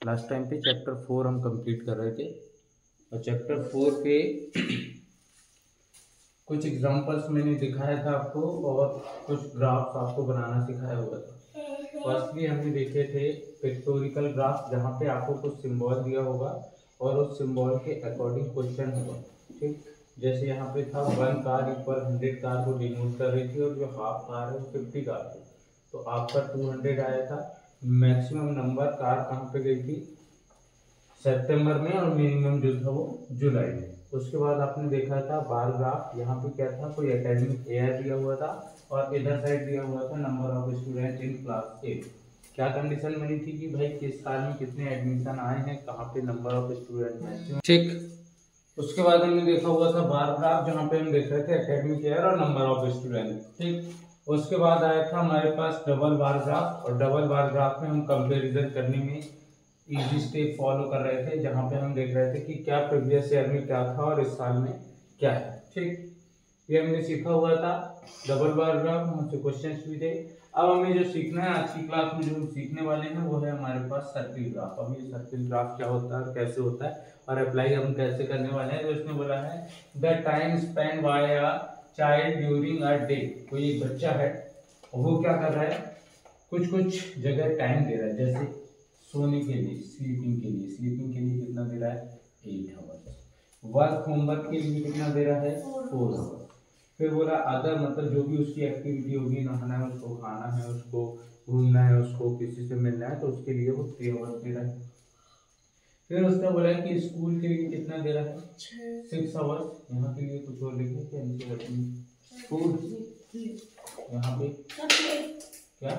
Last time पे chapter 4 हम complete कर रहे थे और चैप्टर 4 पे कुछ एग्जांपल्स मैंने दिखाया था आपको और कुछ ग्राफ्स आपको बनाना सिखाया हुआ था। फर्स्टली हमने देखे थे पिक्टोरिकल ग्राफ, जहाँ पे आपको कुछ सिंबल दिया होगा और उस सिंबल के अकॉर्डिंग क्वेश्चन होगा। ठीक, जैसे यहाँ पे था 1 कार इक्वल 100 कार को डिनोट कर रही थी और जो हाफ कार है वो 50 कार थी, तो आपका 200 आया था। मैक्सिमम नंबर कार कहाँ पे गई थी? सितंबर में, और मिनिमम जो था वो जुलाई में। उसके बाद आपने देखा था बार ग्राफ, यहाँ पे क्या था, कोई एकेडमिक ईयर दिया हुआ था और इधर साइड दिया हुआ था number of student in class 8। क्या कंडीशन बनी थी कि भाई किस साल में कितने एडमिशन आए हैं, कहाँ पे नंबर ऑफ स्टूडेंट मैक्सिमम। ठीक, उसके बाद हमने देखा हुआ था बार ग्राफ, जहाँ पे हम देख रहे थे एकेडमिक ईयर और नंबर ऑफ स्टूडेंट। ठीक, उसके बाद आया था हमारे पास डबल बार ग्राफ, और डबल बार ग्राफ में हम कंपेरिजन करने में इजी स्टेप फॉलो कर रहे थे, जहाँ पे हम देख रहे थे कि क्या प्रीवियस ईयर में क्या था और इस साल में क्या है। ठीक, ये हमने सीखा हुआ था डबल बार ग्राफ, हमसे क्वेश्चंस भी थे। अब हमें जो सीखना है आज की क्लास में, जो हम सीखने वाले हैं वो है हमारे पास सर्किल ग्राफ। अब ये सर्किल ग्राफ क्या होता है, कैसे होता है और अप्लाई हम कैसे करने वाले हैं। तो इसमें बोला है the time spend by a child during a day. कोई एक बच्चा है और वो क्या कर रहा है, कुछ कुछ जगह टाइम दे रहा है, जैसे सोने के लिए, स्लीपिंग के लिए, स्लीपिंग के लिए कितना दे रहा है 8 आवर्स, वर्क होमवर्क के लिए कितना दे रहा है 4 आवर्स। फिर बोला अदर, मतलब जो भी उसकी एक्टिविटी होगी, नहाना है उसको, खाना है उसको, घूमना है उसको, किसी से मिलना है, तो उसके लिए वो 3 आवर्स दे रहा है। फिर उसने बोला कि स्कूल के लिए कितना दे रहा है 6 आवर्स। यहाँ के लिए कुछ और लिखे थे, स्कूल यहाँ पे क्या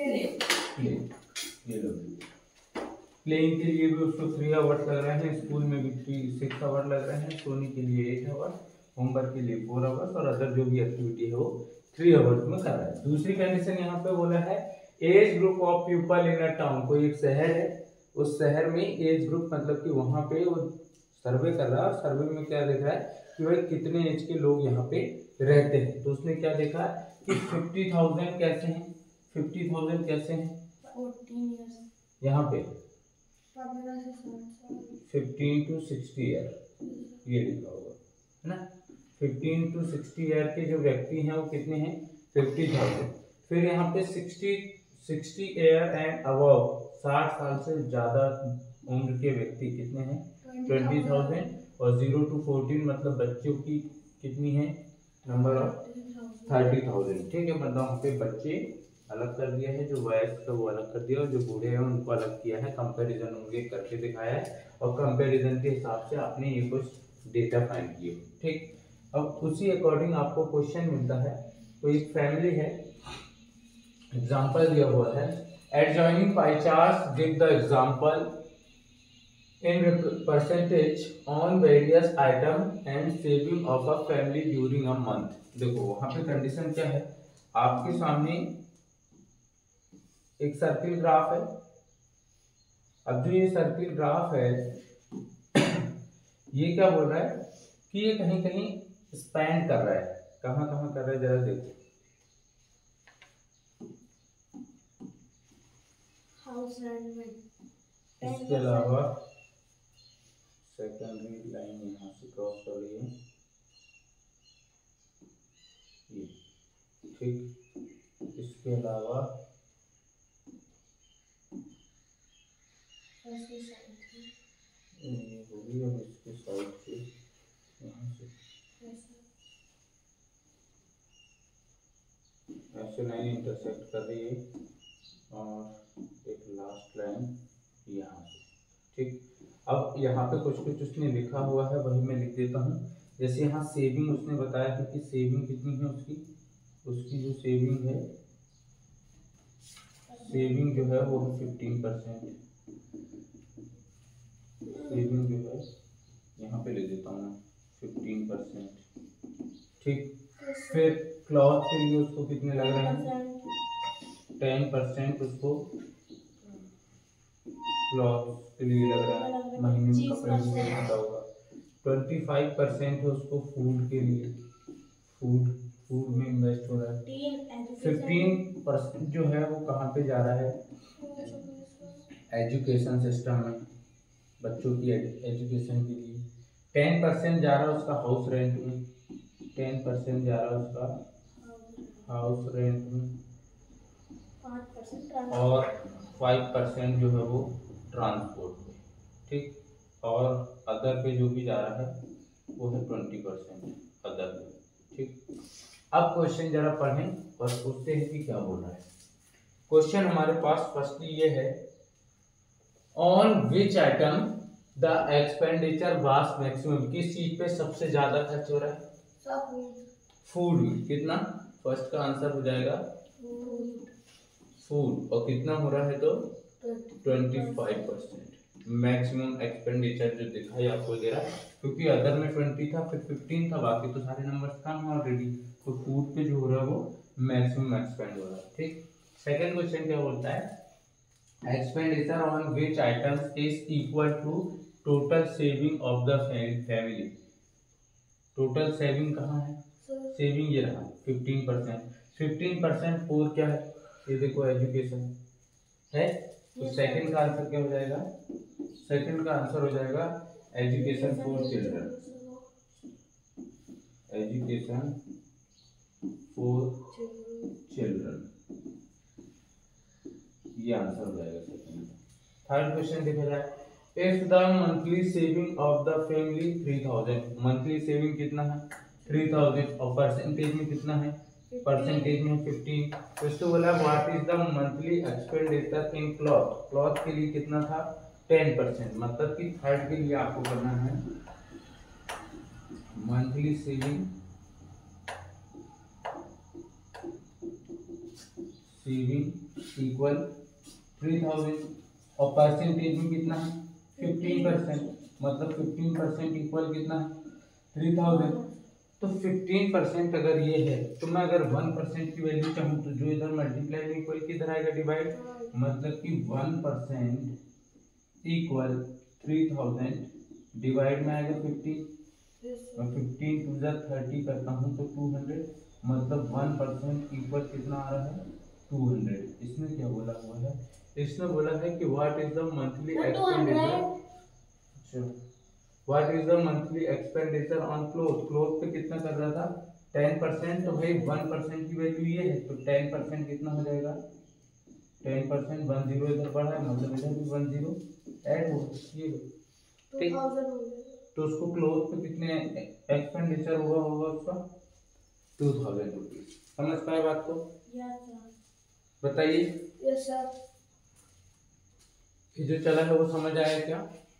प्ले, ये लो, प्लेइंग के लिए भी उसको 3 आवर्स लग रहे हैं, स्कूल में भी 6 आवर लग रहे हैं, सोने के लिए 8 आवर्स, होमवर्क के लिए 4 आवर्स और अदर जो भी एक्टिविटी है वो 3 आवर्स में कर रहा है। दूसरी कंडीशन यहाँ पे बोला है age group of people in a town. कोई एक शहर है, उस शहर में एज ग्रुप, मतलब कि वहाँ पे वो सर्वे कर रहा है और सर्वे में क्या देख रहा है कि भाई कितने एज के लोग यहाँ पे रहते हैं। तो उसने क्या देखा कि 50,000 कैसे हैं, 50,000 कैसे हैं 14 यहाँ पे 15 to 60 ईयर, ये लिखा होगा है ना। 15 to 60 ईयर के जो व्यक्ति हैं वो कितने हैं 50,000। फिर यहाँ पे 60 ईयर एंड अबव, 60 साल से ज्यादा उम्र के व्यक्ति कितने हैं 20,000। और 0 to 14 मतलब बच्चों की कितनी है नंबर ऑफ 30,000। ठीक है, मतलब वहाँ पे बच्चे अलग कर दिया है, जो वयस्क है वो अलग कर दिया और जो बूढ़े हैं उनको अलग किया है, कंपैरिजन उनके करके दिखाया है और कंपैरिजन के हिसाब से आपने ये कुछ डेटा फाइंड किए। ठीक, अब उसी अकॉर्डिंग आपको क्वेश्चन मिलता है। तो एक फैमिली है, एग्जांपल दिया हुआ है, adjoining pie charts give the example in percentage on various item and saving of a family during a month। देखो वहां पे कंडीशन क्या है, आपके सामने एक सर्किल ग्राफ है। अब जो ये सर्किल ग्राफ है ये क्या बोल रहा है कि ये कहीं कहीं स्पैन कर रहा है, कहाँ कहाँ कर रहा है जरा देखो। इसके अलावा सेकेंडरी लाइन यहाँ से क्रॉस कर रही है ये। ठीक, इसके अलावा ये होगी, अब इसके साइड से यहाँ से ऐसे लाइन इंटरसेक्ट कर रही है और एक लास्ट लाइन यहाँ से। ठीक, अब यहाँ पे कुछ कुछ उसने लिखा हुआ है, वही मैं लिख देता हूँ। जैसे यहाँ सेविंग उसने बताया था कि सेविंग कितनी है उसकी जो सेविंग है, सेविंग जो है वो 15%। सेविंग जो है यहाँ पे ले देता हूँ 15%। ठीक, फिर क्लॉथ के लिए उसको कितने लग रहे हैं 10% उसको क्लॉथ के लिए लग रहा है, महीने में कपड़े के लिए खाता होगा। 25% है उसको फूड के लिए, फूड में इन्वेस्ट हो रहा है। 15% जो है वो कहाँ पे जा रहा है एजुकेशन सिस्टम में, बच्चों की एजुकेशन के लिए 10% जा रहा है उसका हाउस रेंट में, 10% जा रहा है उसका हाउस रेंट में, 5% और 5% जो है वो ट्रांसपोर्ट पे, ठीक। और अदर पे जो भी जा रहा है वो है 20% अदर पे, ठीक। अब क्वेश्चन जरा पढ़ें और पूछते हैं कि क्या बोल रहा है। क्वेश्चन हमारे पास फर्स्टली ये है, on which item the expenditure was maximum, किस चीज पे सबसे ज्यादा खर्च हो रहा है? फूड में। कितना? फर्स्ट का आंसर हो जाएगा फूड, और कितना हो रहा है तो 25%। मैक्सिमम एक्सपेंडिचर जो दिखाई आपको दे रहा है, क्योंकि अदर में 20 था, फिर 15 था, बाकी तो सारे नंबर्स कम है ऑलरेडी, तो फूड पे जो हो रहा है वो मैक्सिमम एक्सपेंड हो रहा है, ठीक। सेकंड क्वेश्चन क्या बोलता है, expenditure on which items is equal to total saving of the family. Total saving कहाँ है? सेविंग ये रहा 15%। 15% फोर क्या है? ये देखो एजुकेशन है, तो सेकंड का आंसर क्या हो जाएगा? सेकंड का आंसर हो जाएगा education for children, education for children, ये आंसर हो जाएगा सेकंड। थर्ड क्वेश्चन देखा जाए, if the monthly saving of the family 3000, monthly saving कितना है? 3000, और परसेंटेज में कितना है? परसेंटेज में 15। तो इसको बोला what is the monthly expenditure in cloth, cloth के लिए कितना था? 10%। मतलब कि थर्ड के लिए आपको करना है मंथली सेविंग इक्वल 3000, और परसेंटेज में कितना है? 15%। मतलब 15% इक्वल कितना है? 3000। तो 15% अगर ये है, तो मैं अगर 1% की वैल्यू चाहूँ तो जो इधर मल्टीप्लाई में इक्वल किधर आएगा? डिवाइड। मतलब कि 1% इक्वल 3000 डिवाइड में आएगा 15, मैं 15 टू 30 करता हूँ तो 200, मतलब 1% इक्वल कितना आ रहा है? 200। इसमें क्या बोला हुआ है? इसने बोला है कि what is the monthly expenditure, what is the monthly expenditure on cloth, cloth पे कितना कर रहा था? 10%। तो भाई 1% की वैल्यू ये है, तो 10% कितना हो जाएगा? 10%, 10 इधर बढ़ा है, मतलब इधर भी 10 ऐड हो, ये ठीक। तो उसको क्लोथ पे कितने एक्सपेंडिचर हुआ होगा उसका? 2000 रुपीज। समझ पाए बात को? बताइए। Yes sir. ये जो चला है वो समझ आया क्या?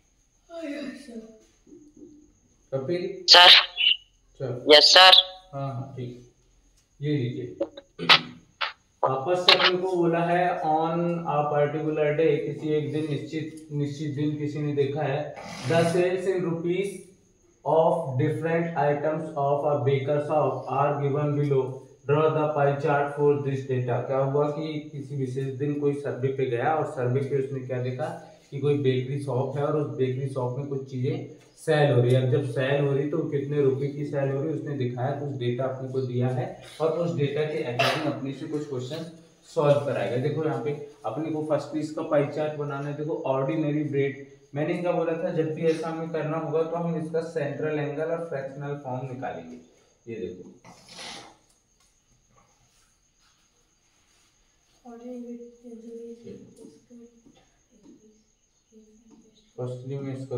कपिल सर। चलो यस सर। हाँ हाँ ठीक, ये लीजिए। वापस से अपने को बोला है ऑन अ पर्टिकुलर डे, किसी एक दिन, निश्चित दिन किसी ने देखा है, the sales in rupees of different items of a baker shop are given below, draw the pie chart for this data. क्या हुआ कि किसी विशेष दिन कोई सर्वे पे गया, और सर्वे पे उसने क्या देखा कि कोई बेकरी शॉप है, और उस बेकरी शॉप में कुछ चीजें सेल हो रही है। अब जब सेल हो रही तो कितने रुपए की सेल हो रही है उसने दिखाया, कुछ डेटा अपने को दिया है, और उस डेटा के अकॉर्डिंग अपने से कुछ क्वेश्चन सॉल्व कराएगा। देखो यहाँ पे अपने को फर्स्ट इसका पाई चार्ट बनाना है। देखो ऑर्डिनरी ब्रेड, मैंने क्या बोला था, जब भी ऐसा हमें करना होगा तो हम इसका सेंट्रल एंगल और फ्रैक्शनल फॉर्म निकालेंगे। ये देखो फर्स्टली मैं इसका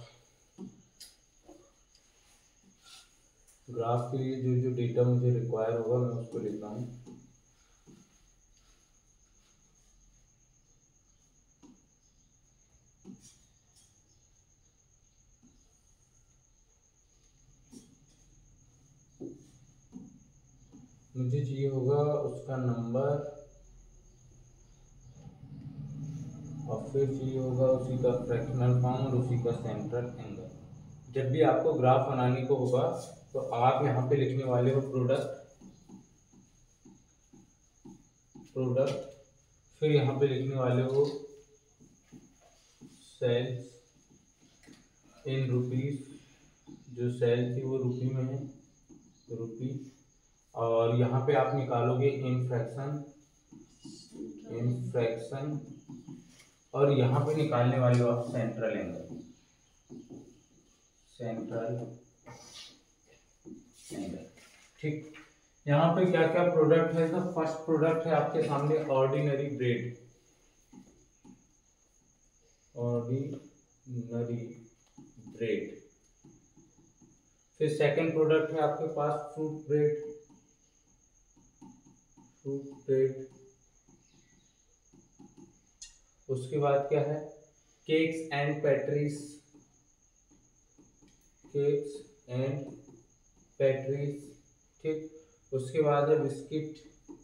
ग्राफ के लिए जो डेटा मुझे रिक्वायर होगा मैं उसको लिखता हूँ। मुझे चाहिए होगा उसका नंबर, और फिर चाहिए होगा उसी का फ्रैक्शनल फॉर्म और उसी का सेंट्रल एंगल। जब भी आपको ग्राफ बनाने को होगा तो आप यहाँ पे लिखने वाले हो प्रोडक्ट, फिर यहाँ पे लिखने वाले हो सेल्स इन रुपीस, जो सेल थी वो रुपी में है, रुपी, और यहाँ पे आप निकालोगे इन फ्रैक्शन और यहाँ पे निकालने वाले हो आप सेंट्रल एंगल, सेंट्रल एंगल। ठीक, यहाँ पे क्या क्या प्रोडक्ट है? तो फर्स्ट प्रोडक्ट है आपके सामने ऑर्डिनरी ब्रेड, ऑर्डिनरी ब्रेड। फिर सेकंड प्रोडक्ट है आपके पास फ्रूट ब्रेड, फ्रूट ब्रेड। उसके बाद क्या है? Cakes and patties, cakes and patties. ठीक, उसके बाद है बिस्किट,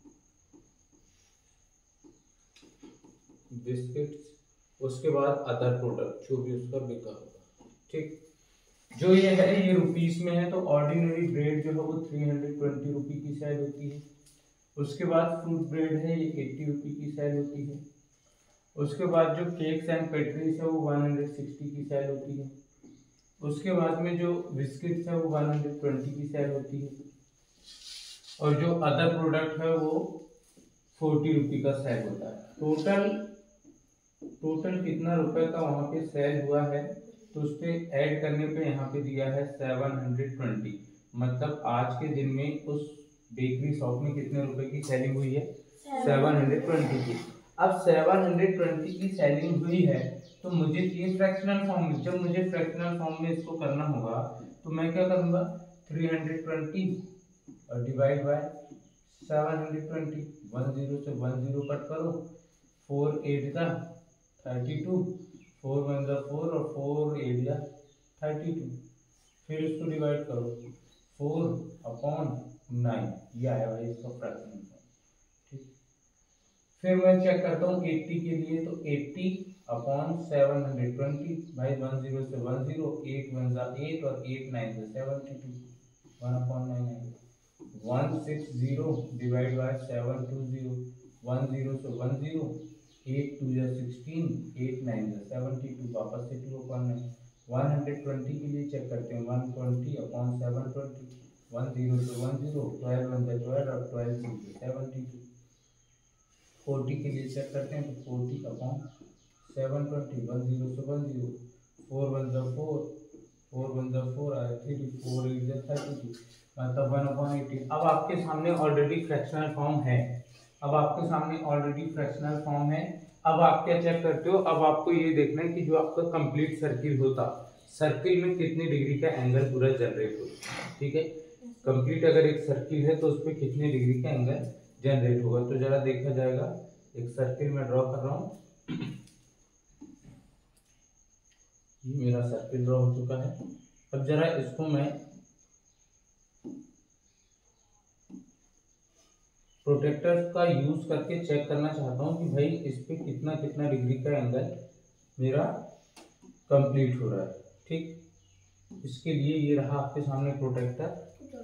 बिस्किट्स। उसके बाद अदर प्रोडक्ट जो भी उसका बिका होगा। ठीक, जो ये है ये रुपीस में है, तो ऑर्डिनरी ब्रेड जो है वो 320 रुपी की सेल होती है। उसके बाद फ्रूट ब्रेड है ये 80 रुपी की सेल होती है। उसके बाद जो केक्स एंड पेट्रीज है वो 160 की सेल होती है। उसके बाद में जो बिस्किट्स है वो 120 की सेल होती है। और जो अदर प्रोडक्ट है वो 40 रुपी का सेल होता है। टोटल कितना रुपए का वहाँ पे सेल हुआ है, तो उस पर ऐड करने पे यहाँ पे दिया है 720। मतलब आज के दिन में उस बेकरी शॉप में कितने रुपए की सेलिंग हुई है? 720 की। अब 720 की सेलिंग हुई है तो मुझे चाहिए फ्रैक्शनल फॉर्म में। जब मुझे फ्रैक्शनल फॉर्म में इसको करना होगा तो मैं क्या करूँगा? 320 और डिवाइड बाय 720। 10 से 10 कट करो, 4 8 जा 32, 4 1 जा 4 और 4 8 जा 32। फिर इसको डिवाइड करो 4/9, ये आया भाई इसका फ्रैक्शनल फॉर्म। ठीक, फिर मैं चेक करता हूँ 80 के लिए, तो 80/720 भाई 10 से 10, 8 1 जा 8 और 8 9 जा 72, 1/9 160 डिवाइड बाय 720, 10 से 10, 8 2 जा 16, 8 9 जा 72, वापस से 2/9। 120 के लिए चेक करते हैं 120/720, 10 से 10, 12 1 जा 12 और 12 6 जा 72। 40 के लिए चेक करते हैं तो 40/720, 10 से 10, 4 1 जा 4, 4 1 जा 4 आया 3, 4 8 जा 32, मतलब 1/18। अब आपके सामने ऑलरेडी फ्रैक्शनल फॉर्म है, अब आपके सामने ऑलरेडी फ्रैक्शनल फॉर्म है। अब आप क्या चेक करते हो? अब आपको ये देखना है कि जो आपका कंप्लीट सर्किल होता, सर्किल में कितनी डिग्री का एंगल पूरा जनरेट होता। ठीक है, कंप्लीट अगर एक सर्किल है तो उस पर कितने डिग्री का एंगल जनरेट होगा। तो जरा देखा जाएगा, एक सर्किल में ड्रॉ कर रहा हूँ। ये मेरा सर्किल ड्रॉ हो चुका है। अब जरा इसको मैं प्रोटेक्टर का यूज करके चेक करना चाहता हूँ कि भाई इस पे कितना कितना डिग्री का एंगल मेरा कंप्लीट हो रहा है। ठीक, इसके लिए ये रहा आपके सामने प्रोटेक्टर।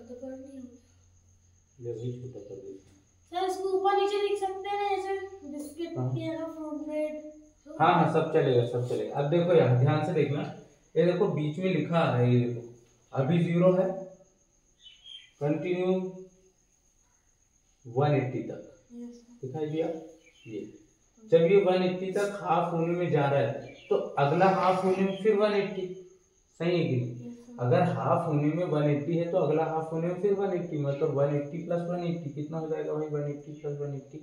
ये भी छोटा कर देते हैं सर, इसको ऊपर नीचे लिख सकते हैं ऐसे, बिस्किट के फ्रूट ब्रेड। हाँ हाँ, सब चलेगा सब चलेगा। अब देखो यार ध्यान से देखना, ये देखो बीच में लिखा है, ये देखो अभी 0 है, कंटिन्यू 180 तक दिखाई दिया। ये जब ये 180 तक हाफ होने में जा रहा है तो अगला हाफ होने में फिर 180, सही है कि नहीं? अगर हाफ होने में 180 है तो अगला हाफ होने में फिर 180, मतलब 180 प्लस 180 कितना हो जाएगा भाई? 180 प्लस 180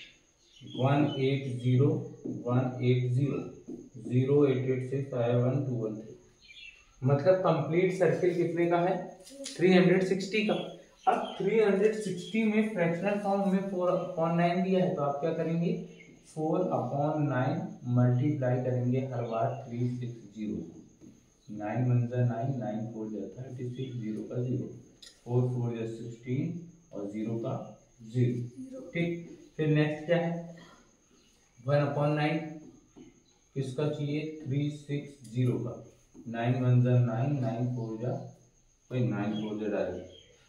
180 180 0886 आया 1213, मतलब कंप्लीट सर्किल कितने का है? 360 का। अब 360 में फ्रैक्शनल फॉर्म में 4/9 दिया है, तो आप क्या करेंगे? 4/9 मल्टीप्लाई करेंगे हर बार 360, 9 1 जा 9, 9 4 जा 36, 0 का 0, 4 4 जा 16 और 0 का 0। ठीक, फिर नेक्स्ट क्या है? 1/9 किसका चाहिए? 360 का। 9 1 जा 9, 9 4 जा, भाई 9 4 जा डायरेक्ट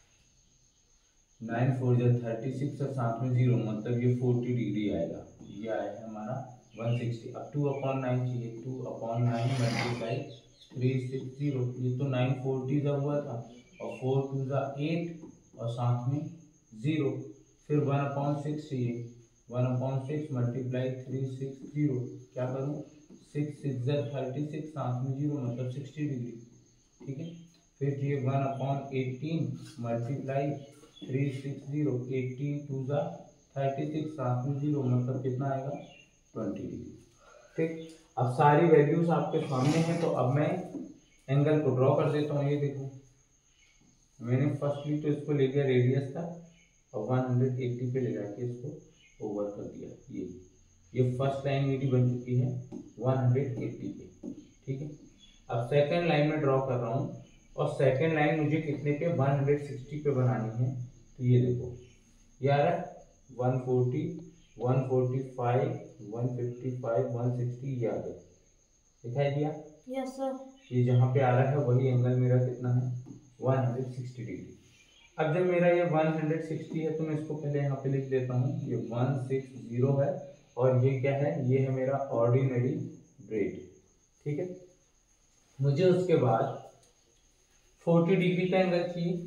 9 4 जा 36 और साथ में 0, मतलब ये 40 डिग्री आएगा। ये आया है हमारा 160। अब 2/9 चाहिए, 2/9 मल्टीप्लाई 360, ये तो 940 जा हुआ था और 4 2 जा 8 और साथ में 0। फिर 1/6 चाहिए, 1/6 मल्टीप्लाई 360, क्या करूँ, 6 6 36, साथ में 0 मतलब 60 डिग्री, ठीक है। फिर ये 1/18 मल्टीप्लाई 360, 18 2 36, साथ में 0 मतलब कितना आएगा 20 डिग्री, ठीक। अब सारी वैल्यूज आपके सामने हैं, तो अब मैं एंगल को ड्रॉ कर देता हूँ। ये देखो मैंने फर्स्टली तो इसको ले गया रेडियस का और 180 पे ले जाके इसको ओवर कर दिया। ये फर्स्ट लाइन मेरी बन चुकी है 180 पे, ठीक है। अब सेकंड लाइन में ड्रॉ कर रहा हूँ और सेकंड लाइन मुझे कितने पे 160 पे बनानी है। तो ये देखो ये आ रहा है 140 145 155 160, ये आ गया, दिखाई दिया। Yes sir. ये जहाँ पे आ रहा है वही एंगल मेरा कितना है 160 डिग्री। अब जब मेरा ये 160 है तो मैं इसको पहले यहाँ पे लिख देता हूँ, ये 160 है और ये क्या है, ये है मेरा ऑर्डिनरी ब्रेड, ठीक है। मुझे उसके बाद 40 डिग्री का एंगल चाहिए।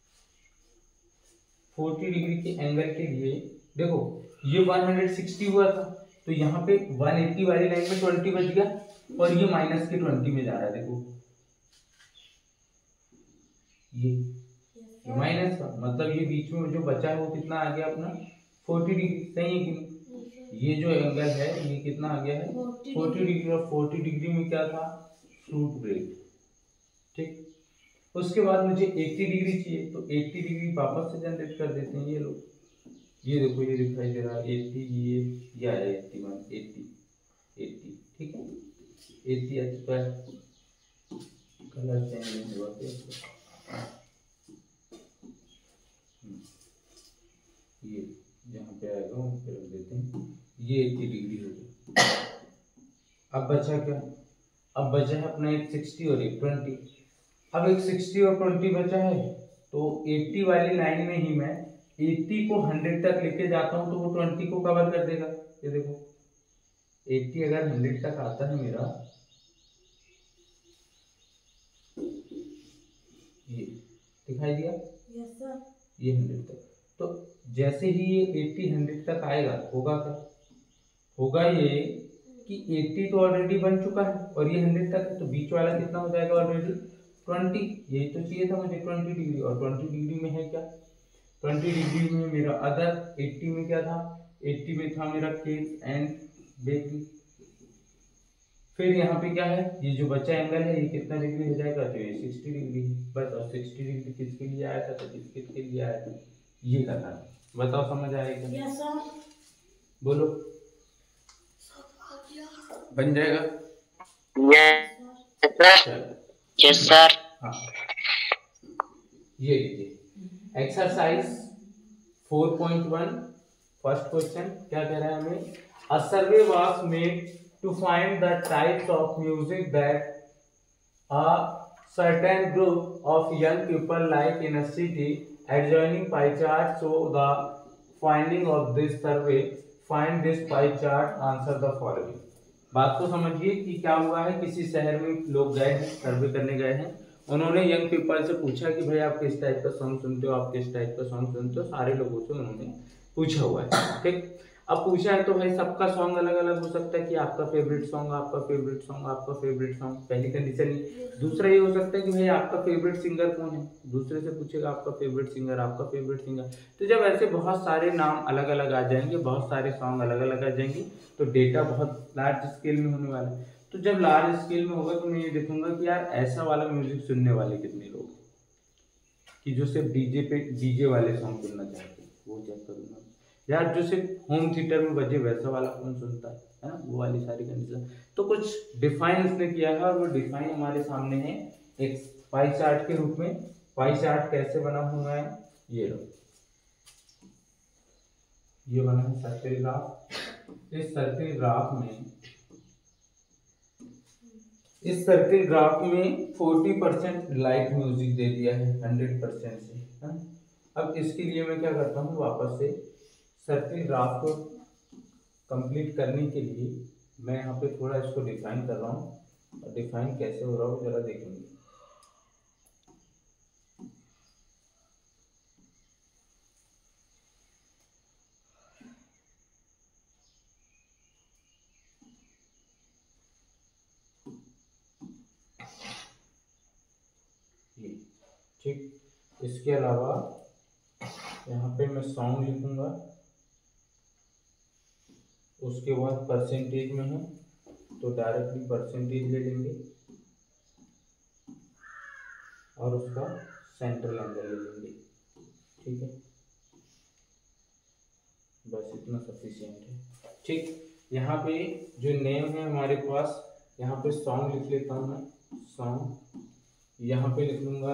40 डिग्री के एंगल के लिए देखो ये 160 हुआ था तो यहाँ पे 180 वाली लाइन में 20 बच गया और ये माइनस के 20 में जा रहा है। देखो ये माइनस का मतलब ये बीच में जो बचा है वो कितना आ गया अपना 40 डिग्री, सही है कि नहीं। ये जो एंगल है ये कितना आ गया है 40 डिग्री और 40 डिग्री में क्या था फ्रूट ब्रेड, ठीक। उसके बाद मुझे 80 डिग्री चाहिए तो 80 डिग्री वापस से जनरेट कर देते हैं। ये लोग ये देखो ये दिखाई दे रहा है 80, ये आया 81 80, ठीक है 80 आ चुका है। कलर चेंज नहीं हुआ ये जहाँ पे आएगा वहाँ पे रख देते हैं, ये 80 डिग्री हो गया। अब बचा क्या, अब बचा है अपना एक 60 और एक 20। अब एक 60 और 20 बचा है तो 80 वाली लाइन में ही मैं 80 को 100 तक लेके जाता हूँ तो वो 20 को कवर कर देगा। ये देखो 80 अगर 100 तक आता है मेरा, ये दिखाई दिया यस सर। ये 100 तक, तो जैसे ही ये 80 100 तक आएगा होगा क्या, होगा ये कि 80 तो ऑलरेडी बन चुका है और ये 100 तक है तो बीच वाला कितना हो जाएगा ऑलरेडी 20। यही तो चाहिए था मुझे 20 डिग्री, और 20 डिग्री में है क्या 20 डिग्री में मेरा अदर 80 में क्या था 80 में था मेरा केक एंड बेकरी। फिर यहाँ पे क्या है ये जो बचा एंगल है ये कितना डिग्री हो जाएगा तो ये 60 डिग्री बस। और 60 डिग्री किसके लिए आया था तो किसके लिए आया था ये करना है। बताओ समझ आएगा? Yes sir. बोलो बन जाएगा? Yes sir. हाँ ये एक्सरसाइज 4.1 फर्स्ट क्वेश्चन क्या कह रहा है हमें, a survey was made to find the types of music that a certain group of young people like in a city. Adjoining pie chart show the finding of this survey. Find this pie chart, answer the following. बात को समझिए कि क्या हुआ है, किसी शहर में लोग गए हैं सर्वे करने गए हैं, उन्होंने यंग पीपल से पूछा कि भाई आप किस टाइप का सॉन्ग सुनते हो, आप किस टाइप का सॉन्ग सुनते हो, सारे लोगों से उन्होंने पूछा हुआ है, ठीक। अब पूछा है तो भाई सबका सॉन्ग अलग अलग हो सकता है कि आपका फेवरेट सॉन्ग आपका फेवरेट सॉन्ग आपका फेवरेट सॉन्ग, पहली कंडीशन ही। दूसरा ये हो सकता है कि भाई आपका फेवरेट सिंगर कौन है, दूसरे से पूछेगा आपका फेवरेट सिंगर आपका फेवरेट सिंगर। तो जब ऐसे बहुत सारे नाम अलग अलग आ जाएंगे, बहुत सारे सॉन्ग अलग अलग आ जाएंगे तो डेटा बहुत लार्ज स्केल में होने वाला है। तो जब लार्ज स्केल में होगा तो मैं ये देखूंगा कि यार ऐसा वाला म्यूजिक सुनने वाले कितने लोग कि जो सिर्फ डीजे वाले सॉन्ग सुनना चाहते हैं वो चेक करूंगा। यार जो सिर्फ होम थिएटर में बजे वैसा वाला कौन सुनता है ना, वो वाली सारी कंडीशन। तो कुछ डिफाइन उसने किया है और वो डिफाइन हमारे सामने है एक पाई चार्ट के रूप में। पाई चार्ट कैसे बना हुआ है, ये लो, ये बना है सर्किल ग्राफ। इस सर्किल ग्राफ में 40% लाइट म्यूजिक दे दिया है 100% से, है। अब इसके लिए मैं क्या करता हूँ, वापस से सर्किल ग्राफ को कंप्लीट करने के लिए मैं यहाँ पे थोड़ा इसको डिफाइन कर रहा हूँ, और डिफाइन कैसे हो रहा है जरा देखेंगे। ठीक, इसके अलावा यहाँ पे मैं सॉन्ग लिखूंगा, उसके बाद परसेंटेज में है तो डायरेक्टली परसेंटेज ले लेंगे और उसका सेंट्रल एंगल ले लेंगे। ठीक है, बस इतना सफिशिएंट है। ठीक, यहाँ पे जो नेम है हमारे पास, यहाँ पे सॉन्ग लिख लेता हूँ मैं, सॉन्ग, यहाँ पे लिख लूँगा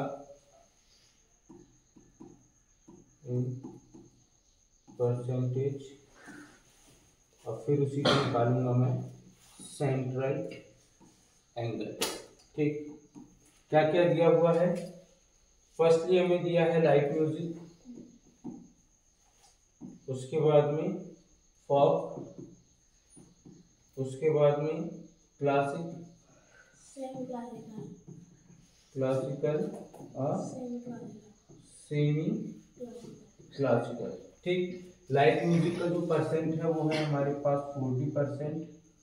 परसेंटेज और फिर उसी को निकालूंगा मैं सेंट्रल एंगल। ठीक, क्या क्या दिया हुआ है, फर्स्टली हमें दिया है लाइट म्यूजिक, उसके बाद में फॉक, उसके बाद में क्लासिकल और सेमी क्लासिकल। ठीक, लाइट म्यूजिक का जो परसेंट है वो है हमारे पास 40%,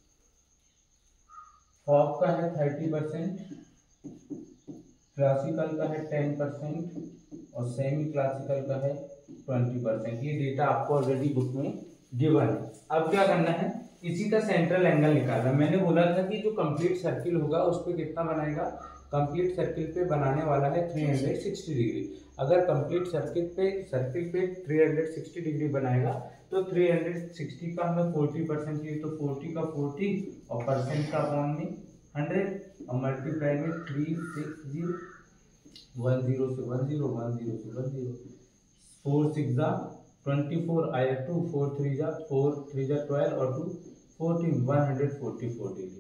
फॉक का है 30%, क्लासिकल का है 10% और सेमी क्लासिकल का है 20%। ये डेटा आपको ऑलरेडी बुक में गिवन है। अब क्या करना है, इसी का सेंट्रल एंगल निकालना। मैंने बोला था कि जो कंप्लीट सर्किल होगा उस पर कितना बनाएगा, कंप्लीट सर्किल पे बनाने वाला है 360 डिग्री। अगर कंप्लीट सर्किल पे 360 डिग्री बनाएगा तो 360 का हमें 40% चाहिए, तो 40 का 40 और परसेंट का अपॉन में 100 और मल्टीप्लाई में 360, 10 से 10, 10 से 10, 4 6 जा 24 आया 2, 4 3 जा 12 और 2 14, 144 डिग्री।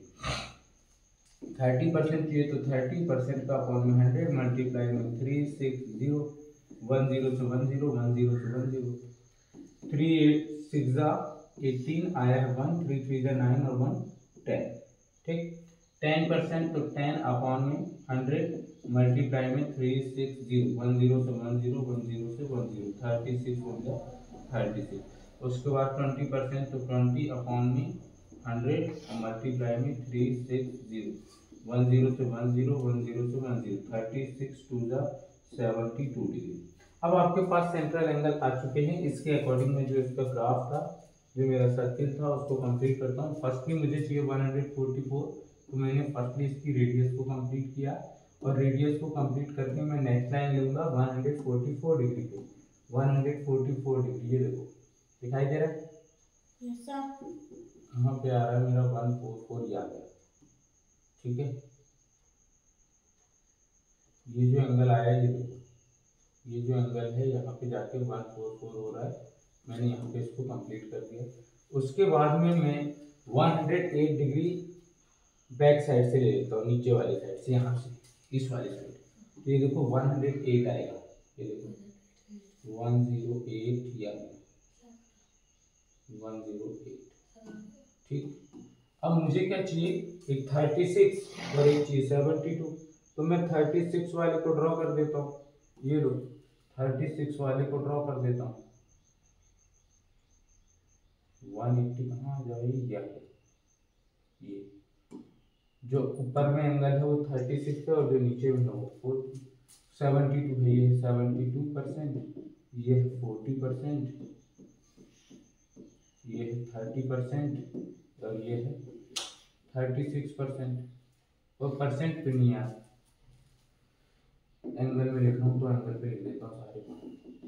30% चाहिए तो 30% का अपॉन में 100 मल्टीप्लाई में 360, 10 से 10, 10 से 10, 3 6 जा 18 आया है 1, 3 3 जा 9 और 1 10। ठीक, 10% तो 10 अपॉन में 100 मल्टीप्लाई में 360, 10 से 10, 10 से 10, 36 हो गया 36। उसके बाद 20% तो 20 अपॉन में 100 और मल्टीप्लाई में 360, 10 से 10, 10 से 10, 36 2 जा 72 डिग्री। अब आपके पास सेंट्रल एंगल आ चुके हैं। इसके अकॉर्डिंग में जो इसका ग्राफ था, जो मेरा सर्किल था, उसको कंप्लीट करता हूँ। फर्स्टली मुझे चाहिए 144, तो मैंने फर्स्टली इसकी रेडियस को कंप्लीट किया और रेडियस को कंप्लीट करके मैं नेक्स्ट लाइन लूँगा 144 डिग्री पे, 144 डिग्री। ये देखो दिखाई दे रहा है, कहाँ पे आ रहा है मेरा 144, ये आ गया। ठीक है, ये जो एंगल आया, ये देखो, ये जो एंगल है यहाँ पे जाके 144 हो रहा है। मैंने यहाँ पे इसको कंप्लीट कर दिया। उसके बाद में मैं 108 डिग्री बैक साइड से ले लेता हूँ, नीचे वाली साइड से, यहाँ से इस वाली साइड। तो ये देखो 108 आएगा, ये देखो 108 या 108। ठीक, अब मुझे क्या चाहिए, एक 36 और एक चाहिए 72। तो मैं 36 वाले को ड्रॉ कर देता हूँ। ये लो 36 वाले को ड्रॉ कर देता हूँ। 180 कहाँ आ जाएगी, ये जो ऊपर में एंगल है वो 36 है और जो नीचे में है वो 72 है। ये 72%, ये है 40%, ये है 30% और ये है 36%। वो परसेंट पे नहीं आया, एंगल में लिख रहा हूँ तो एंगल पे लिख देता हूँ सारे को।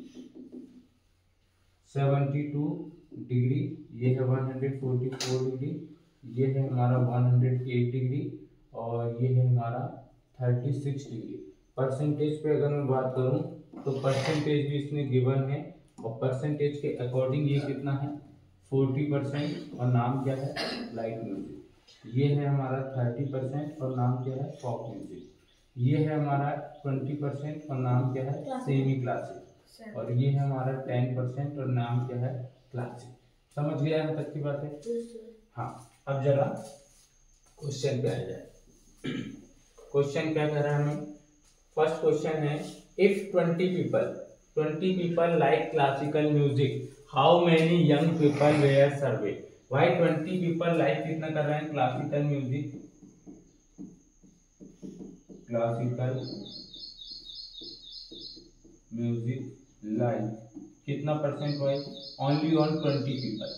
72 डिग्री, ये है 144 डिग्री, ये है हमारा 108 डिग्री और ये है हमारा 36 डिग्री। परसेंटेज पे अगर मैं बात करूं तो परसेंटेज भी इसने गिवन है और परसेंटेज के अकॉर्डिंग ये कितना है 40% और नाम क्या है लाइट म्यूजिक। ये है हमारा 30% और नाम क्या है फॉक म्यूजिक। ये है हमारा 20% और नाम क्या है सेमी क्लासिक और ये है हमारा 10% और नाम क्या है क्लासिक। समझ गया यहाँ तक की बात है। हाँ, अब जरा क्वेश्चन पे आ जाए। क्वेश्चन क्या कह रहा है हमें। फर्स्ट क्वेश्चन है if 20 people like classical music, how many young people were surveyed? Why 20 people like कितना कर रहे हैं classical music, classical music like कितना percent wise, only on 20 people.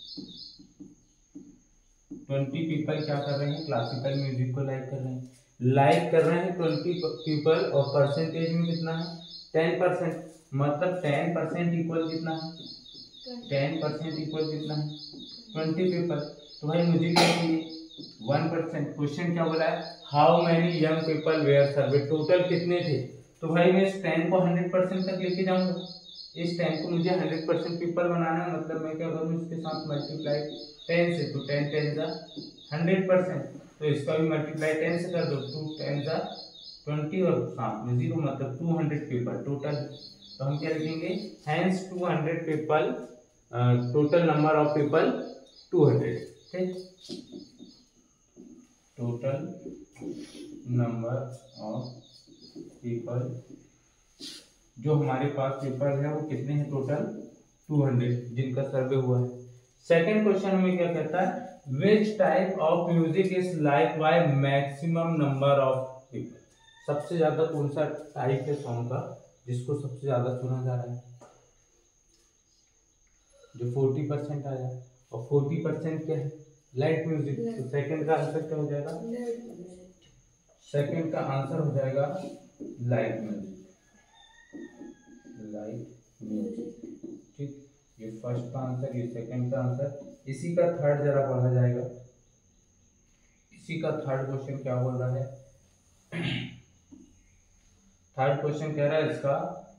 20 people क्या कर रहे हैं, क्लासिकल म्यूजिक को लाइक कर रहे हैं। लाइक कर रहे हैं 20 पीपल और परसेंटेज में कितना है 10%, मतलब 10% इक्वल कितना है, 10% इक्वल कितना है 20 पीपल। तो भाई मुझे क्या चाहिए 1%। क्वेश्चन क्या बोला है, how many young people were survey, टोटल कितने थे। तो भाई मैं इस 10 को 100% तक लेके जाऊंगा, इस 10 को मुझे 100% पीपल बनाना है, मतलब मैं क्या करूँ इसके साथ मल्टीप्लाई 10 से, तो 10 10 जा 100%, तो इसका भी मल्टीप्लाई 10 से कर दो, 2 10 जा 20 और साथ में 0, मतलब 200 पीपल टोटल। तो हम क्या लिखेंगे, hence 200 people, total number of people 200, ठीक, टोटल नंबर ऑफ पीपल, जो हमारे पास पीपल है वो कितने हैं टोटल 200 जिनका सर्वे हुआ है। सेकंड क्वेश्चन में क्या कहता है, which type of music is like by maximum number of people, सबसे ज्यादा कौन सा टाइप है सॉन्ग का जिसको सबसे ज्यादा सुना जा रहा है, जो 40% आया, और 40% क्या है लाइट म्यूजिक। तो सेकंड का आंसर क्या हो जाएगा, सेकंड का आंसर हो जाएगा लाइट म्यूजिक, लाइट म्यूजिक, ठीक। ये फर्स्ट का आंसर, ये सेकंड का आंसर। इसी का थर्ड जरा पढ़ा जाएगा, इसी का थर्ड क्वेश्चन क्या बोल रहा है, थर्ड क्वेश्चन कह रहा है इसका,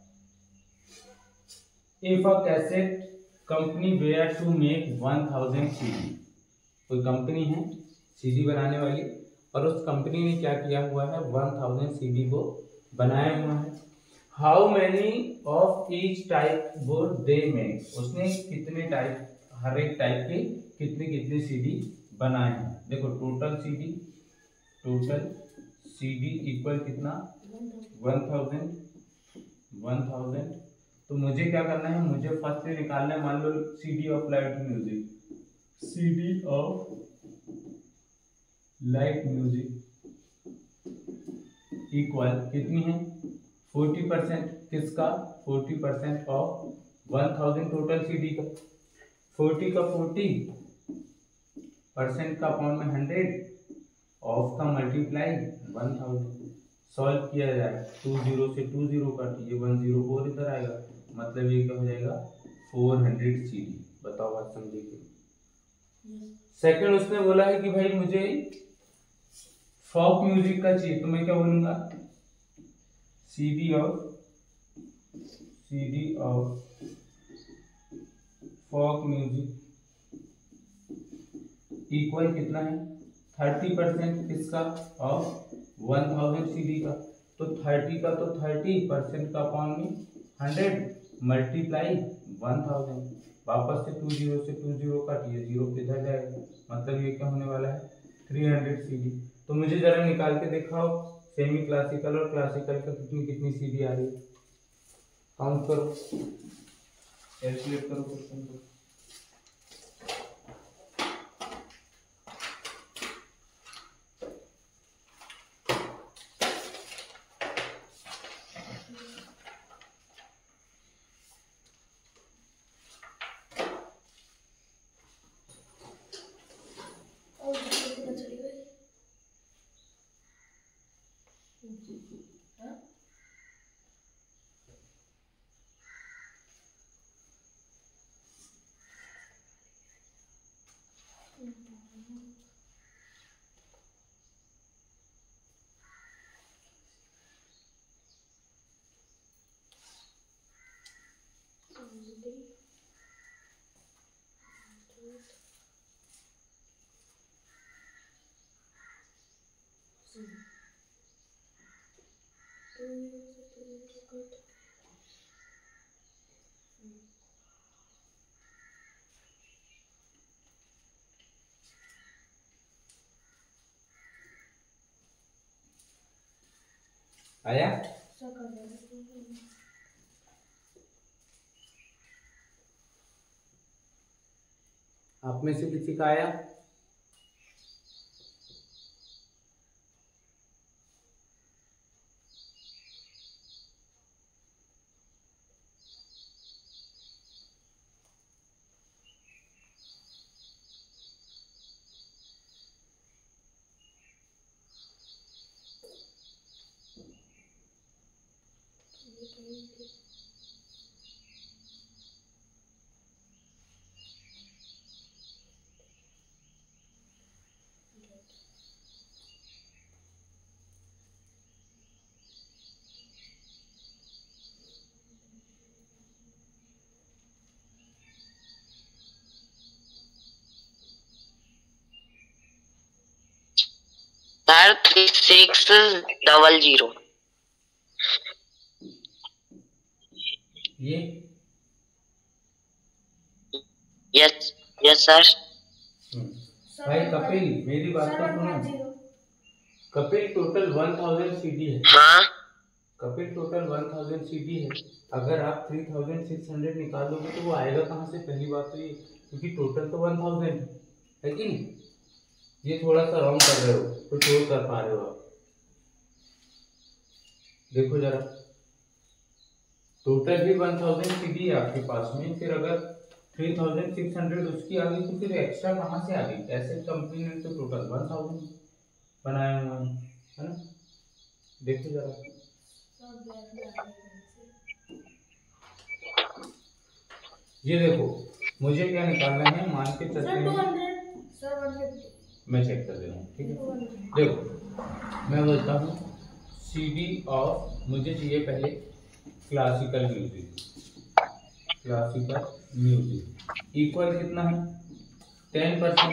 if a cassette company were to make 1000 CD, कोई कंपनी है सीडी बनाने वाली और उस कंपनी ने क्या किया हुआ है 1000 CD को बनाया हुआ है। How many of each type वो दे मेक, उसने कितने टाइप, हर एक टाइप के कितने कितने CD बनाए हैं। देखो टोटल CD इक्वल कितना 1000। तो मुझे क्या करना है, मुझे फर्स्ट निकालना है, मान लो CD of light music, CD of light music equal कितनी है 40%, किसका 40% ऑफ 1000 टोटल CD का, 40 का 40% का अपॉन में 100 ऑफ का मल्टीप्लाई 1000, सॉल्व किया जाए 2 0 से 2 0 कट, ये 1 0 4 इधर आएगा, मतलब ये क्या हो जाएगा 400 CD। बताओ बात समझे कि। सेकंड उसने बोला है कि भाई मुझे फोक म्यूजिक का चाहिए, तो मैं क्या बोलूंगा CD of folk music equal कितना है 30% किसका ऑफ 1000 CD का, तो 30 का तो 30% का अपॉन में 100 मल्टीप्लाई 1000, वापस से 2 0 से 2 0 काट, ये 0 किधर जाएगा, मतलब ये क्या होने वाला है 300 CD। तो मुझे जरा निकाल के दिखाओ सेमी क्लासिकल और क्लासिकल का कितनी कितनी CD आ रही है, काउंट करो, कैलकुलेट करो क्वेश्चन को। आया आप में से किसी का आया, सर 3600। ये यस यस सर। भाई कपिल मेरी बात तो सुनो। कपिल टोटल 1000 सीडी है। हाँ कपिल टोटल 1000 सीडी है। अगर आप 3600 निकालोगे तो वो आएगा कहाँ से? पहली बात तो ये, क्योंकि टोटल तो 1000 है कि नहीं? ये थोड़ा सा रॉन्ग कर रहे हो, कुछ और कर पा रहे हो आप। देखो जरा, टोटल भी 1000 सीडी है आपके पास में, फिर अगर 3600 उसकी आ गई तो फिर एक्स्ट्रा कहाँ से आ गई? ऐसे कंपनी ने तो टोटल 1000 बनाया हुआ है ना? देखो जरा, ये देखो मुझे क्या निकालना है, मान के चलते हैं। मैं चेक कर दे रहा हूँ, ठीक है? देखो मैं बोलता हूँ सीडी ऑफ, मुझे चाहिए पहले classical music. Classical music equal कितना है? 10%।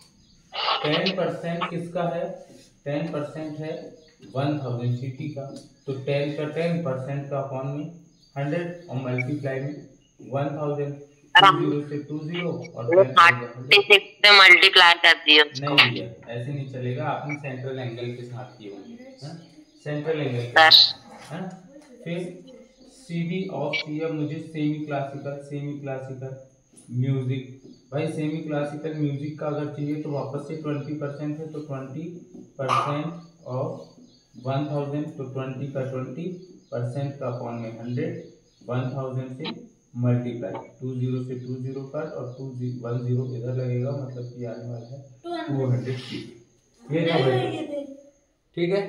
10% किसका है? 10% है 1000 सीटी का। तो 10% का अपॉन में 100 और मल्टीप्लाई में 1000। 20 से 20 और 36 से मल्टीप्लाई कर दिया उसको। नहीं भैया ऐसे नहीं चलेगा, आपने सेंट्रल एंगल के साथ किए होंगे। सेंट्रल एंगल के सर साथ। फिर सीडी ऑफ किया मुझे सेमी क्लासिकल म्यूजिक। भाई सेमी क्लासिकल म्यूजिक का अगर चाहिए तो वापस से 20% है, तो 20% ऑफ 1000, तो 20 का 20% का अपॉन में 100, 1000 से मल्टीप्लाई, 20 से 20 कट और 210 इधर लगेगा, मतलब कि आने वाला है 200 फीट। ये ना भाई, ठीक है?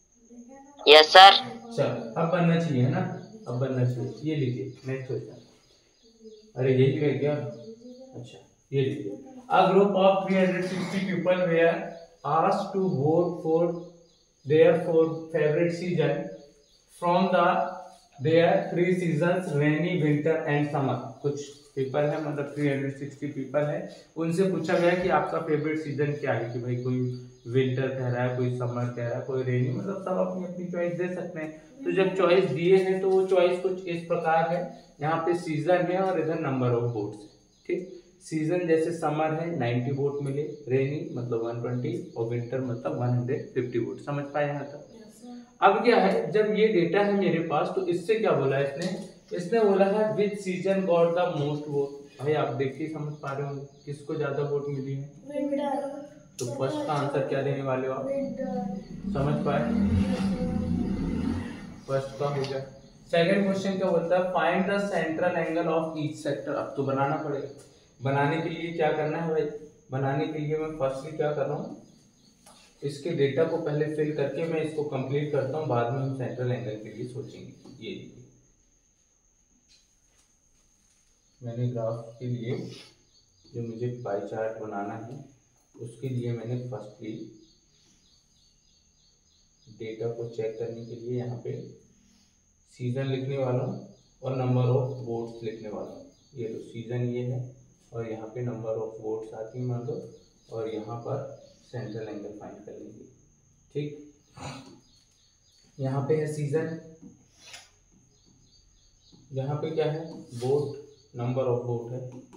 Yes sir. चल अब बनना चाहिए, है ना? अब बनना चाहिए। ये लीजिए नेक्स्ट क्वेश्चन। अरे यही रह गया। अच्छा ये लीजिए, a group of 360 people were asked to vote for their favourite season from the their 3 seasons rainy winter and summer. कुछ पीपल है, मतलब 360 पीपल है, उनसे पूछा गया कि आपका फेवरेट सीजन क्या है? कि भाई कोई विंटर कह रहा है, कोई समर कह रहा है, कोई रेनी, मतलब सब अपनी अपनी चॉइस दे सकते हैं। तो जब चॉइस दिए हैं तो वो चॉइस कुछ इस प्रकार है, यहाँ पे सीजन है और इधर नंबर ऑफ वोट्स है, ठीक? सीजन जैसे समर है 90 वोट मिले, रेनी मतलब 120 और विंटर मतलब 150 वोट। समझ पाए यहाँ तक? अब क्या है, जब ये डेटा है मेरे पास तो इससे क्या बोला इसने बोला है which season got the most vote. भाई आप देखिए समझ पा रहे होंगे किसको ज्यादा वोट मिली है? तो फर्स्ट का आंसर क्या देने वाले हो आप? समझ पाए? फर्स्ट का हो गया। सेकंड क्वेश्चन क्या बोलता है? Find the central angle of each sector. अब तो बनाना पड़ेगा। बनाने के लिए क्या करना है भाई? बनाने के लिए मैं फर्स्टली क्या कर रहा हूँ, इसके डेटा को पहले फिल करके मैं इसको कंप्लीट करता हूँ, बाद में हम सेंट्रल एंगल के लिए सोचेंगे। ये मैंने ग्राफ के लिए जो मुझे पाई चार्ट बनाना है उसके लिए मैंने फर्स्टली डेटा को चेक करने के लिए यहाँ पे सीजन लिखने वाला हूँ और नंबर ऑफ वोट्स लिखने वाला हूँ। ये तो सीजन ये है और यहाँ पे नंबर ऑफ वोट्स आती है मान लो, और यहाँ पर सेंट्रल एंगल फाइंड कर लेंगे, ठीक? यहाँ पे है सीजन, यहाँ पे क्या है? वोट, नंबर ऑफ वोट है,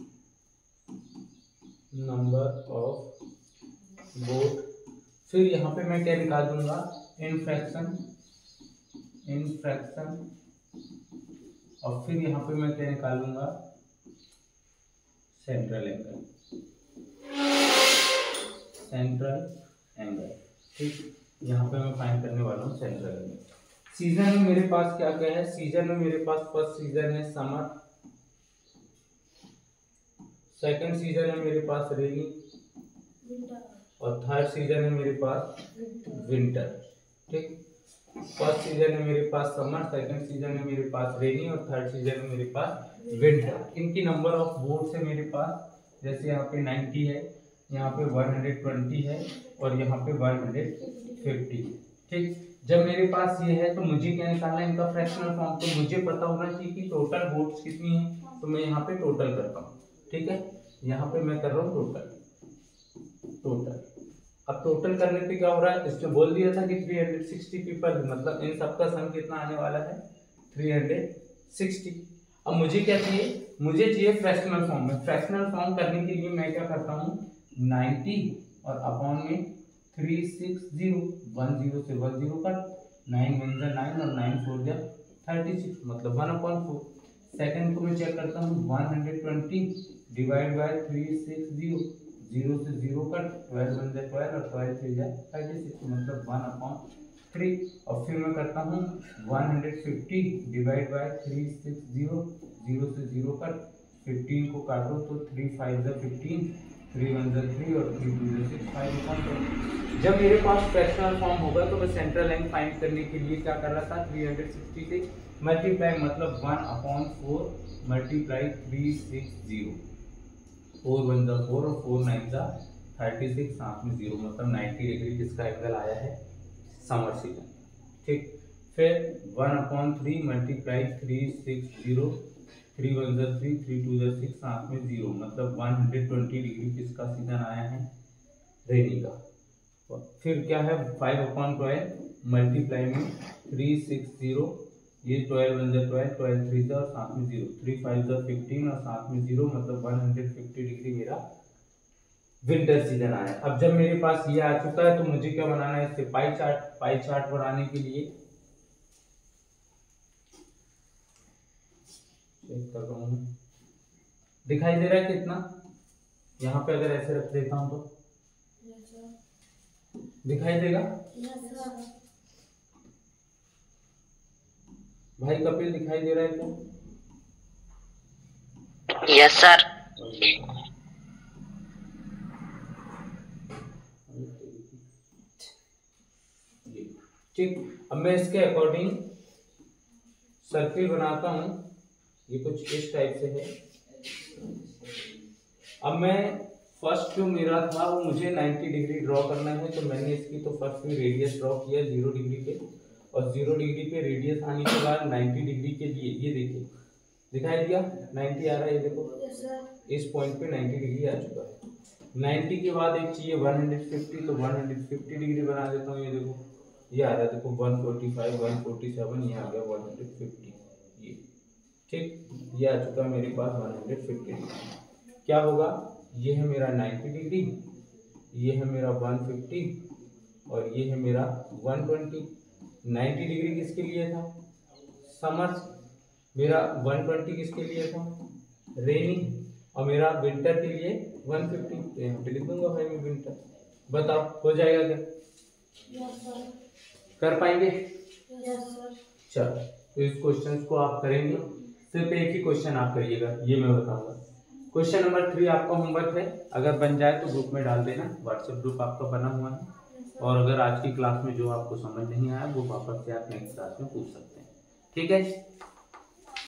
नंबर ऑफ वोट। फिर यहाँ पे मैं क्या निकाल दूंगा? इनफ्रैक्शन, और फिर यहाँ पे मैं क्या निकालूंगा? सेंट्रल एंगल, ठीक? यहाँ पे मैं फाइंड करने वाला हूँ सेंट्रल एंगल। सीजन में मेरे पास क्या क्या है? सीजन में मेरे पास फर्स्ट सीजन है समर, सेकंड सीजन है मेरे पास रेनी, और थर्ड सीजन है मेरे पास विंटर, ठीक? फर्स्ट सीजन है मेरे पास समर, सेकंड सीजन है मेरे पास रेनी और थर्ड सीजन है मेरे पास विंटर। इनकी नंबर ऑफ बोट्स है मेरे पास, जैसे यहाँ पे 90 है, यहाँ पे 120 है और यहाँ पे 150 है। ठीक, जब मेरे पास ये है तो मुझे क्या निकालना है, इनका फ्रैक्शनल फॉर्म। तो मुझे पता होना चाहिए कि टोटल बोट्स कितनी है, तो मैं यहाँ पे टोटल करता हूँ। ठीक है, यहाँ पे मैं कर रहा हूँ टोटल। अब टोटल करने पे क्या हो रहा है, इसमें बोल दिया था कि 360 पीपल, मतलब इन सबका सम कितना आने वाला है 360। अब मुझे क्या चाहिए, मुझे चाहिए फ्रैक्शनल फॉर्म में। फ्रैक्शनल फॉर्म करने के लिए मैं क्या करता हूँ, 90 और अपॉन में 360, 10 से 10 कट, 9 1 जा 9 और 9 4 जा 36, मतलब 1/4। सेकंड को मैं चेक करता हूँ, 120 डिवाइड बाय 360, 0 से 0 कट, 12 1 जा 12 और 12 3 जा 36, मतलब 1/3। और फिर मैं करता हूँ 150 डिवाइड बाय 360, 0 से 0 कट, 15 को काटो तो 3 5 जा 15, 3 1 जा 3 और 3 2 जा 6, 5/4। जब मेरे पास फ्रैक्शनल फॉर्म होगा तो मैं सेंट्रल लाइन फाइंड करने के लिए क्या कर रहा था, 360 से मल्टीप्लाई, मतलब 1/4 मल्टीप्लाई 360, 4 1 जा 4 और 4 9 जा 36, साथ में 0, मतलब 90 डिग्री किसका एंगल आया है, समर सीजन। ठीक, फिर 1/3 मल्टीप्लाई 360, 3 1 जा 3, 3 2 जा 6, साथ में 0, मतलब 120 डिग्री किसका सीजन आया है, रेनी का। फिर क्या है, 5/12 मल्टीप्लाई में 360, ये 12 1 जा 12, 12 3 जा और साथ में 0, 3 5 जा 15 और साथ में 0, मतलब 150 डिग्री मेरा विंटर सीजन आया। अब जब मेरे पास ये आ चुका है तो मुझे क्या बनाना है, इससे पाई चार्ट बनाने के लिए चेक कर रहा हूँ, दिखाई दे रहा है कितना, यहाँ पे अगर ऐसे रख देता हूँ तो दिखाई देगा। भाई कपिल दिखाई दे रहा है क्या? Yes sir. ठीक, अब मैं इसके अकॉर्डिंग सर्किल बनाता हूँ, ये कुछ इस टाइप से है। अब मैं फर्स्ट जो मेरा था वो मुझे 90 डिग्री ड्रॉ करना है, तो मैंने इसकी तो फर्स्ट में रेडियस ड्रॉ किया 0 डिग्री पे, और 0 डिग्री पे रेडियस आने के बाद 90 डिग्री के लिए ये देखिए दिखाई दिया 90 आ रहा है, ये देखो इस पॉइंट पे 90 डिग्री आ चुका है। 90 के बाद एक चाहिए 150, तो 150 डिग्री बना देता हूँ, ये देखो ये आ रहा है, देखो 145 147, ये आ गया 150, ये ठीक, ये आ चुका है मेरे पास 150 डिग्री। क्या होगा, ये है मेरा 90 डिग्री, ये है मेरा 150 और ये है मेरा 120। 90 डिग्री किसके लिए था, समर, मेरा 120 किसके लिए था, रेनी, और मेरा विंटर के लिए 150, तो यहाँ पे लिख दूंगा भाई मैं विंटर। बताओ हो जाएगा क्या? कर पाएंगे? चलो, तो इस क्वेश्चन को आप करेंगे, सिर्फ एक ही क्वेश्चन आप करिएगा, ये मैं बताऊंगा। क्वेश्चन नंबर 3 आपका होमवर्क है, अगर बन जाए तो ग्रुप में डाल देना, व्हाट्सएप ग्रुप आपका बना हुआ है। और अगर आज की क्लास में जो आपको समझ नहीं आया वो वापस से आप नेक्स्ट क्लास में पूछ सकते हैं। ठीक है।